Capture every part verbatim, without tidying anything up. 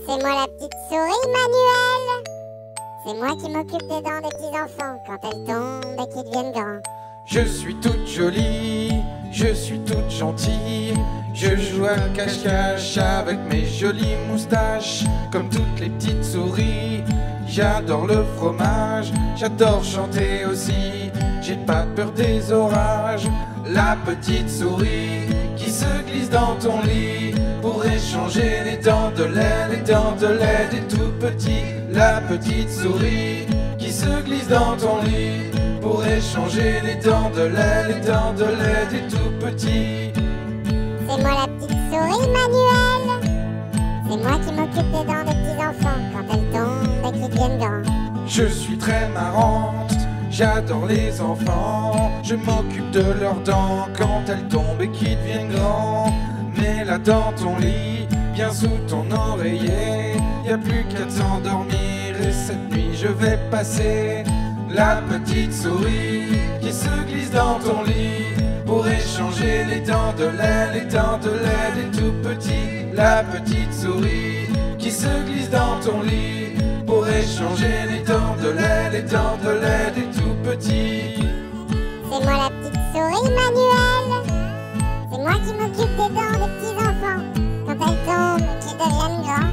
C'est moi la petite souris Manuelle. C'est moi qui m'occupe des dents des petits enfants quand elles tombent et qu'ils deviennent grands. Je suis toute jolie, je suis toute gentille. Je joue à cache-cache avec mes jolies moustaches. Comme toutes les petites souris, j'adore le fromage. J'adore chanter aussi, j'ai pas peur des orages. La petite souris qui se glisse dans ton lit pour échanger les dents de lait, les dents de lait des tout petits. La petite souris qui se glisse dans ton lit pour échanger les dents de lait, les dents de lait des tout petits. C'est moi la petite souris Manuelle. C'est moi qui m'occupe des dents des petits enfants quand elles tombent et qu'ils deviennent grands. Je suis très marrante, j'adore les enfants. Je m'occupe de leurs dents quand elles tombent et qu'ils deviennent grands. Mets-la dans ton lit, bien sous ton oreiller. Y a plus qu'à t'endormir et cette nuit je vais passer. La petite souris qui se glisse dans ton lit pour échanger les dents de lait, les dents de lait des tout petits. La petite souris qui se glisse dans ton lit pour échanger les dents de lait, les dents de lait des tout petits. C'est moi la petite souris Manuelle. C'est moi qui m'occupe des dents des petits enfants quand elles tombent et qu'ils deviennent grands.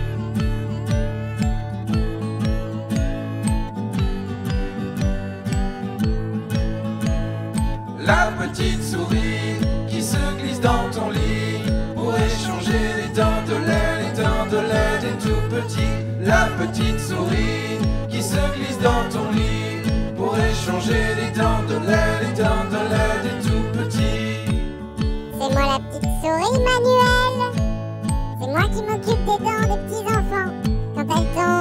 La petite souris qui se glisse dans ton lit pour échanger les dents de lait, les dents de lait des tout petits. La petite souris qui se glisse dans ton lit pour échanger les dents de lait, les dents de lait des tout petits. C'est moi la petite souris Manuelle. C'est moi qui m'occupe des dents des petits enfants quand elles tombent